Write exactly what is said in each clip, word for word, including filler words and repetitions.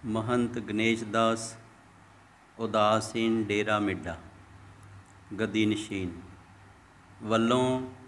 महंत गणेश दास उदासीन डेरा मिड्डा गद्दी नशीन वल्लों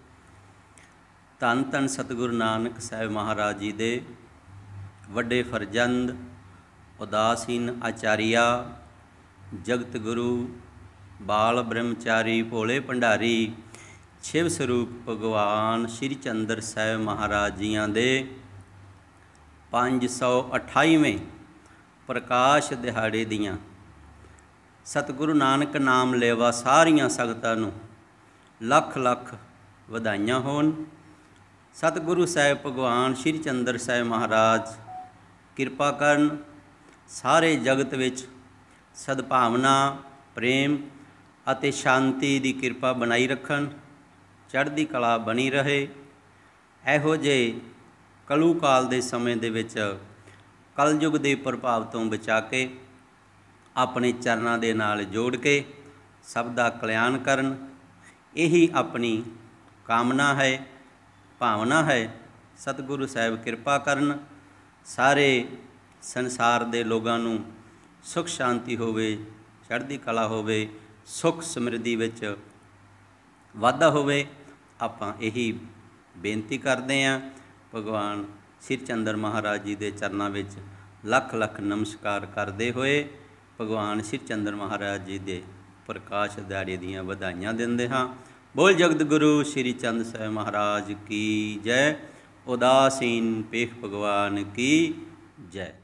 धन धन सतगुरु नानक साहिब महाराज जी दे वड्डे फरजंद उदासीन आचार्या जगत गुरु बाल ब्रह्मचारी भोले भंडारी शिव स्वरूप भगवान श्री चंद्र साहिब महाराज जियां दे पाँच सौ अठाईवें प्रकाश दिहाड़े दियां सतगुरु नानक नाम लेवा सारियां संगतां नूं लख लख वधाइयां होण। सतगुरु साहिब भगवान श्री चंद्र साहिब महाराज किरपा करन, सारे जगत विच सद्भावना प्रेम अते शांति दी किरपा बनाई रखन, चढ़दी कला बनी रहे। इहो जिहे कलू काल दे समय दे विच कलयुग दे प्रभाव तो बचा के अपने चरनां दे नाल जोड़ के सब दा कल्याण करन, यही अपनी कामना है, भावना है। सतगुरु साहिब किरपा करन, सारे संसार दे लोगां नूं सुख शांति होवे, चढ़दी कला होवे, सुख समृद्धि विच वाधा होवे। आपां यही बेनती करते हैं। भगवान श्री चंद्र महाराज जी के चरणों में लख लख नमस्कार करते हुए भगवान श्री चंद्र महाराज जी के प्रकाश दिहाड़े दीयां वधाइयां दिंदे हाँ। बोल जगत गुरु श्री चंद्र साहिब महाराज की जय। उदासीन पेख भगवान की जय।